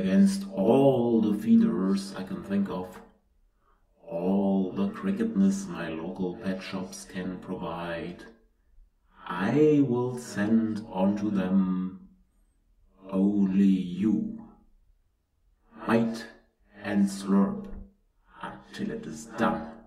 against all the feeders I can think of, all the cricketness my local pet shops can provide, I will send onto them only you. Bite and slurp until it is done.